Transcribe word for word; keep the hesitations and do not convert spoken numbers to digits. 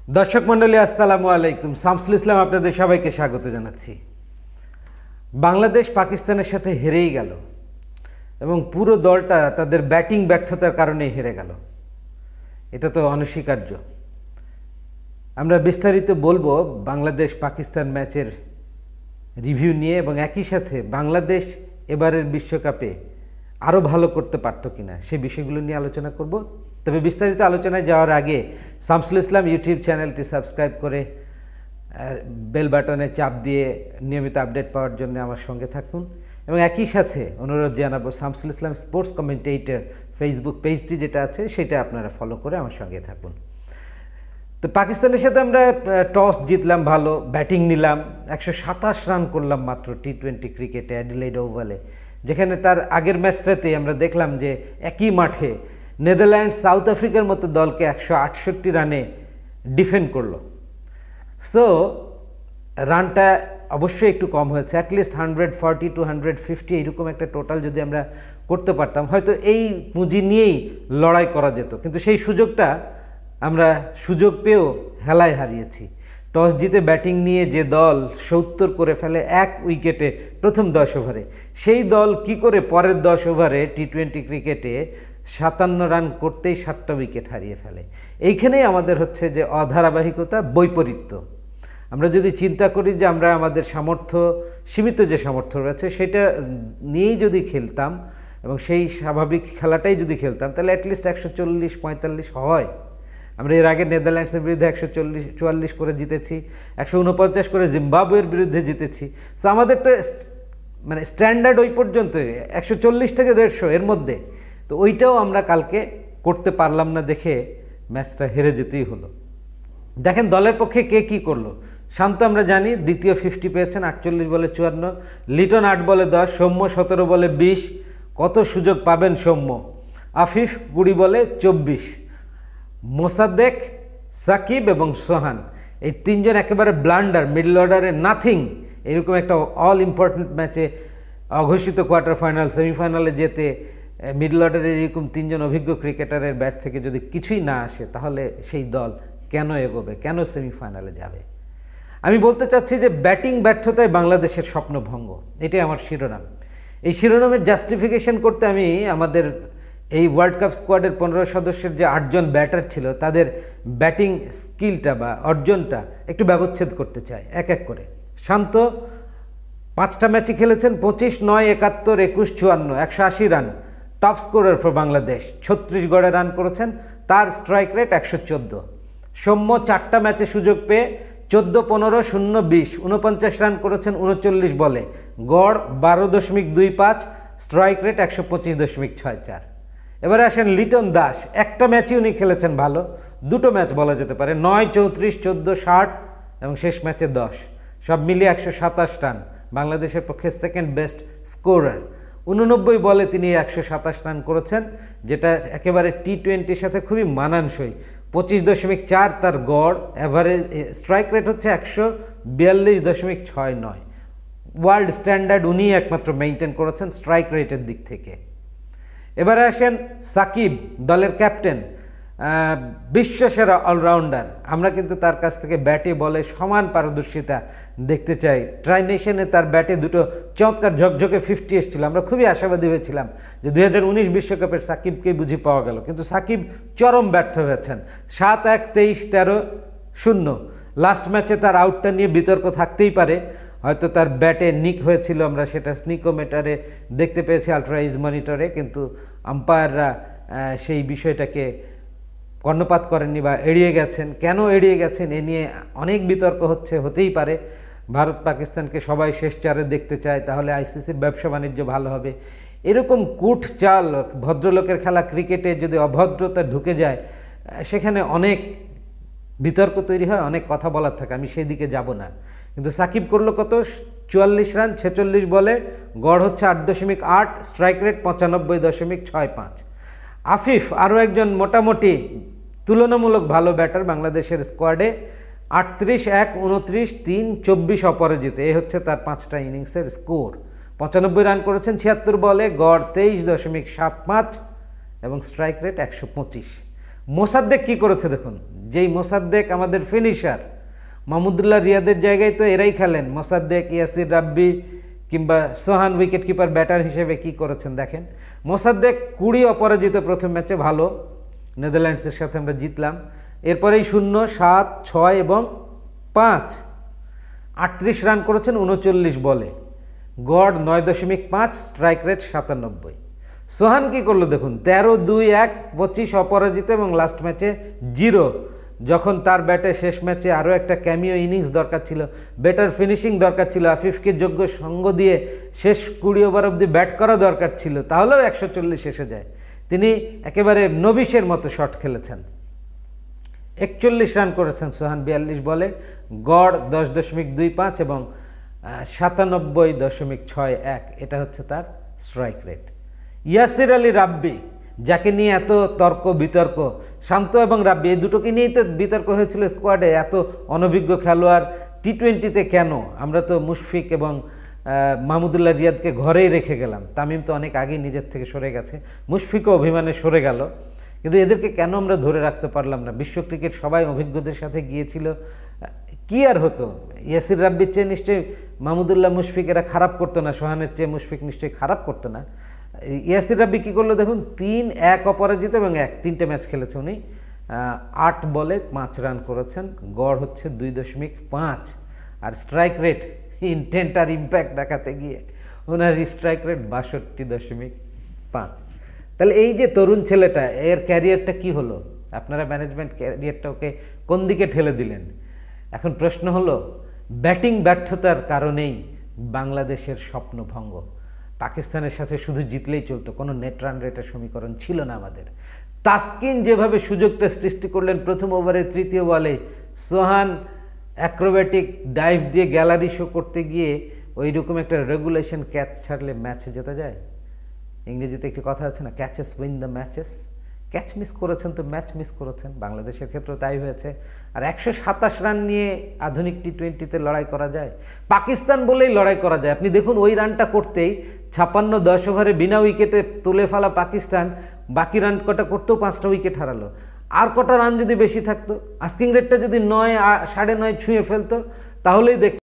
দর্শক মণ্ডলী আসসালামু আলাইকুম। শামসুল ইসলাম আপনাদের সবাইকে স্বাগত জানাচ্ছি। বাংলাদেশ পাকিস্তানের সাথে হেরেই গেল এবং পুরো দলটা তাদের ব্যাটিং ব্যর্থতার কারণেই হেরে গেল। এটা তো অনস্বীকার্য। আমরা বিস্তারিত বলবো বাংলাদেশ পাকিস্তান ম্যাচের রিভিউ নিয়ে এবং একই সাথে বাংলাদেশ এবারের বিশ্বকাপে আরও ভালো করতে পারতো কিনা সেই বিষয়গুলো নিয়ে আলোচনা করব। তবে বিস্তারিত আলোচনায় যাওয়ার আগে শামসুল ইসলাম ইউটিউব চ্যানেলটি সাবস্ক্রাইব করে বেল বাটনে চাপ দিয়ে নিয়মিত আপডেট পাওয়ার জন্য আমার সঙ্গে থাকুন এবং একই সাথে অনুরোধ জানাবো Shamsul Islam sports commentator Facebook পেজটি যেটা আছে সেটা আপনারা ফলো করে আমার সঙ্গে থাকুন। তো পাকিস্তানের সাথে আমরা টস জিতলাম, ভালো ব্যাটিং নিলাম, একশো সাতাশ রান করলাম মাত্র টি টোয়েন্টি ক্রিকেটে অ্যাডিলেইড ওভালে, যেখানে তার আগের ম্যাচটাতে আমরা দেখলাম যে একই মাঠে নেদারল্যান্ডস সাউথ আফ্রিকার মতো দলকে একশো আটষট্টি রানে ডিফেন্ড করলো। সো রানটা অবশ্যই একটু কম হয়েছে, at least hundred forty two hundred fifty এইরকম একটা টোটাল যদি আমরা করতে পারতাম হয়তো এই পুঁজি নিয়েই লড়াই করা যেত, কিন্তু সেই সুযোগটা আমরা সুযোগ পেয়েও হেলায় হারিয়েছি। টস জিতে ব্যাটিং নিয়ে যে দল সত্তর করে ফেলে এক উইকেটে প্রথম দশ ওভারে, সেই দল কি করে পরের দশ ওভারে টি টোয়েন্টি ক্রিকেটে সাতান্ন রান করতেই সাতটা উইকেট হারিয়ে ফেলে। এইখানেই আমাদের হচ্ছে যে অধারাবাহিকতা, বৈপরীত্য। আমরা যদি চিন্তা করি যে আমরা আমাদের সামর্থ্য, সীমিত যে সামর্থ্য রয়েছে সেটা নিয়েই যদি খেলতাম এবং সেই স্বাভাবিক খেলাটাই যদি খেলতাম তাহলে অ্যাটলিস্ট একশো চল্লিশ পঁয়তাল্লিশ হয়। আমরা এর আগে নেদারল্যান্ডসের বিরুদ্ধে একশো চল্লিশ চুয়াল্লিশ করে জিতেছি, একশো উনপঞ্চাশ করে জিম্বাবুয়ের বিরুদ্ধে জিতেছি। সো আমাদের তো মানে স্ট্যান্ডার্ড ওই পর্যন্ত একশো চল্লিশ থেকে দেড়শো এর মধ্যে, তো ওইটাও আমরা কালকে করতে পারলাম না দেখে ম্যাচটা হেরে যেতেই হলো। দেখেন দলের পক্ষে কে কী করলো। শান্ত আমরা জানি দ্বিতীয় ফিফটি পেয়েছেন, আটচল্লিশ বলে চুয়ান্ন। লিটন আট বলে দশ, সৌম্য সতেরো বলে বিশ, কত সুযোগ পাবেন সৌম্য। আফিফ কুড়ি বলে চব্বিশ। মোসাদ্দেক, সাকিব এবং সোহান এই তিনজন একেবারে ব্লান্ডার, মিডল অর্ডারে নাথিং। এরকম একটা অল ইম্পর্ট্যান্ট ম্যাচে অঘোষিত কোয়ার্টার ফাইনাল সেমিফাইনালে যেতে মিডল অর্ডারের এরকম তিনজন অভিজ্ঞ ক্রিকেটারের ব্যাট থেকে যদি কিছুই না আসে তাহলে সেই দল কেন এগোবে, কেন সেমিফাইনালে যাবে? আমি বলতে চাচ্ছি যে ব্যাটিং ব্যর্থতায় বাংলাদেশের স্বপ্নভঙ্গ, এটাই আমার শিরোনাম। এই শিরোনামের জাস্টিফিকেশন করতে আমি আমাদের এই ওয়ার্ল্ড কাপ স্কোয়াডের পনেরো সদস্যের যে আটজন ব্যাটার ছিল তাদের ব্যাটিং স্কিলটা বা অর্জনটা একটু ব্যবচ্ছেদ করতে চাই এক এক করে। শান্ত পাঁচটা ম্যাচে খেলেছেন, পঁচিশ, নয়, একাত্তর, একুশ, চুয়ান্ন, একশো আশি run, top scorer for Bangladesh. ছত্রিশ গড়ে রান করেছেন, তার স্ট্রাইক রেট একশো চোদ্দো। সৌম্য চারটা ম্যাচে সুযোগ পেয়ে চোদ্দো, পনেরো, শূন্য, বিশ, উনপঞ্চাশ রান করেছেন উনচল্লিশ বলে, গড় বারো দশমিক দুই পাঁচ, স্ট্রাইক রেট একশো পঁচিশ দশমিক ছয় চার। এবারে আসেন লিটন দাস, একটা ম্যাচই উনি খেলেছেন ভালো, দুটো ম্যাচ বলা যেতে পারে, নয়, চৌত্রিশ, চোদ্দো, ষাট এবং শেষ ম্যাচে দশ, সব মিলিয়ে একশো সাতাশ রান, বাংলাদেশের পক্ষে সেকেন্ড বেস্ট স্কোরার। উননব্বই বলে তিনি একশো সাতাশ রান করেছেন, যেটা একেবারে টি টোয়েন্টির সাথে খুবই মানানসই। পঁচিশ দশমিক চার তার গড়, অ্যাভারেজ স্ট্রাইক রেট হচ্ছে একশো বিয়াল্লিশ দশমিক ছয় নয়। ওয়ার্ল্ড স্ট্যান্ডার্ড উনি একমাত্র মেনটেন করেছেন স্ট্রাইক রেটের দিক থেকে। এবারে আসেন সাকিব, দলের ক্যাপ্টেন, বিশ্বসেরা অলরাউন্ডার। আমরা কিন্তু তার কাছ থেকে ব্যাটে বলে সমান পারদর্শিতা দেখতে চাই। ট্রাই নেশনে তার ব্যাটে দুটো চমৎকার ঝকঝকে ফিফটি এসেছিল, আমরা খুবই আশাবাদী হয়েছিলাম যে দুই হাজার উনিশ বিশ্বকাপের সাকিবকেই বুঝি পাওয়া গেল, কিন্তু সাকিব চরম ব্যর্থ হয়েছেন। সাত, এক, তেইশ, তেরো, শূন্য। লাস্ট ম্যাচে তার আউটটা নিয়ে বিতর্ক থাকতেই পারে, হয়তো তার ব্যাটে নিক হয়েছিল, আমরা সেটা স্নিকোমিটারে দেখতে পেয়েছি, আলট্রাইজ মনিটরে, কিন্তু আম্পায়াররা সেই বিষয়টাকে কর্ণপাত করেননি বা এড়িয়ে গেছেন। কেন এড়িয়ে গেছেন এ নিয়ে অনেক বিতর্ক হচ্ছে, হতেই পারে। ভারত পাকিস্তানকে সবাই শেষ চারে দেখতে চায়, তাহলে আইসিসির ব্যবসা বাণিজ্য ভালো হবে। এরকম কুট চাল, ভদ্রলোকের খেলা ক্রিকেটে যদি অভদ্রতা ঢুকে যায় সেখানে অনেক বিতর্ক তৈরি হয়, অনেক কথা বলার থাকে, আমি সেই দিকে যাব না। কিন্তু সাকিব করলো কত? চুয়াল্লিশ রান, ছেচল্লিশ বলে, গড় হচ্ছে আট দশমিক আট, স্ট্রাইক রেট পঁচানব্বই দশমিক ছয় পাঁচ। আফিফ আরও একজন মোটামুটি তুলনামূলক ভালো ব্যাটার বাংলাদেশের স্কোয়াডে, আটত্রিশ, এক, উনত্রিশ, তিন, চব্বিশ অপরাজিত, এই হচ্ছে তার পাঁচটা ইনিংসের স্কোর। পঁচানব্বই রান করেছেন ছিয়াত্তর বলে, গড় তেইশ দশমিক সাত পাঁচ এবং স্ট্রাইক রেট একশো পঁচিশ। মোসাদ্দেক কী করেছে দেখুন, যেই মোসাদ্দেক আমাদের ফিনিশার, মাহমুদুল্লাহ রিয়াদের জায়গায় তো এরাই খেলেন, মোসাদ্দেক, ইয়াসির রাব্বি কিংবা সোহান উইকেট কিপার ব্যাটার হিসেবে কি করেছেন দেখেন। মোসাদ্দেক কুড়ি অপরাজিত প্রথম ম্যাচে, ভালো, নেদারল্যান্ডসের সাথে আমরা জিতলাম। এরপরেই শূন্য, সাত, ছয় এবং পাঁচ, আটত্রিশ রান করেছেন উনচল্লিশ বলে, গড় নয় দশমিক পাঁচ, স্ট্রাইক রেট সাতানব্বই। সোহান কি করলো দেখুন, তেরো, দুই, এক, পঁচিশ অপরাজিত এবং লাস্ট ম্যাচে জিরো, যখন তার ব্যাটে শেষ ম্যাচে আরও একটা ক্যামিও ইনিংস দরকার ছিল, বেটার ফিনিশিং দরকার ছিল, আফিফকে যোগ্য সঙ্গ দিয়ে শেষ কুড়ি ওভার অবধি ব্যাট করা দরকার ছিল, তাহলেও একশো চল্লিশ এসে যায়। তিনি একেবারে নবিশের মতো শট খেলেছেন। একচল্লিশ রান করেছেন সোহান বিয়াল্লিশ বলে, গড় দশ দশমিক দুই পাঁচ এবং সাতানব্বই দশমিক ছয় এক, এটা হচ্ছে তার স্ট্রাইক রেট। ইয়াসির আলী রাব্বি, যাকে নিয়ে এত তর্ক বিতর্ক, শান্ত এবং রাব্বি এই দুটোকে নিয়েই তো বিতর্ক হয়েছিল স্কোয়াডে, এত অনভিজ্ঞ খেলোয়াড় টি টোয়েন্টিতে কেন? আমরা তো মুশফিক এবং মাহমুদুল্লাহ রিয়াদকে ঘরেই রেখে গেলাম, তামিম তো অনেক আগেই নিজের থেকে সরে গেছে, মুশফিকও অভিমানে সরে গেল, কিন্তু এদেরকে কেন আমরা ধরে রাখতে পারলাম না? বিশ্ব ক্রিকেট সবাই অভিজ্ঞদের সাথে গিয়েছিল, কি আর হতো? ইয়াসির রাব্বির চেয়ে নিশ্চয়ই মাহমুদুল্লাহ মুশফিক এরা খারাপ করতো না, সোহানের চেয়ে মুশফিক নিশ্চয়ই খারাপ করতো না। ইয়াসির রাব্বি কী করলো দেখুন, তিন, এক অপরাজিত এবং এক, তিনটে ম্যাচ খেলেছে উনি, আট বলে পাঁচ রান করেছেন, গড় হচ্ছে দুই দশমিক পাঁচ, আর স্ট্রাইক রেট ইনটেন্ট আর ইম্প্যাক্ট দেখাতে গিয়ে ওনার স্ট্রাইক রেট বাষট্টি দশমিক পাঁচ। তাহলে এই যে তরুণ ছেলেটা, এর ক্যারিয়ারটা কি হলো? আপনারা ম্যানেজমেন্ট ক্যারিয়ারটা ওকে কোন দিকে ঠেলে দিলেন? এখন প্রশ্ন হলো, ব্যাটিং ব্যর্থতার কারণেই বাংলাদেশের স্বপ্নভঙ্গ। পাকিস্তানের সাথে শুধু জিতলেই চলতো, কোনো নেট রান রেটের সমীকরণ ছিল না আমাদের। তাসকিন যেভাবে সুযোগটা সৃষ্টি করলেন প্রথম ওভারে তৃতীয় বলে, সোহান অ্যাক্রোব্যাটিক ডাইভ দিয়ে গ্যালারি শো করতে গিয়ে ওই রকম একটা রেগুলেশন ক্যাচ ছাড়লে ম্যাচে জেতা যায়। ইংরেজিতে একটি কথা আছে না, catches win the matches. Catch miss করেছেন তো ম্যাচ মিস করেছেন, বাংলাদেশের ক্ষেত্রেও তাই হয়েছে। আর একশো সাতাশ রান নিয়ে আধুনিক টি টোয়েন্টিতে লড়াই করা যায়? পাকিস্তান বলেই লড়াই করা যায়। আপনি দেখুন, ওই রানটা করতেই ছাপ্পান্ন দশ ওভারে বিনা উইকেটে তুলে ফেলা পাকিস্তান বাকি রান কটা করতেও পাঁচটা উইকেট হারালো। আর কটা রান যদি বেশি থাকতো, আস্কিং রেটটা যদি নয় সাড়ে নয় ছুঁয়ে ফেলতো, তাহলেই দেখ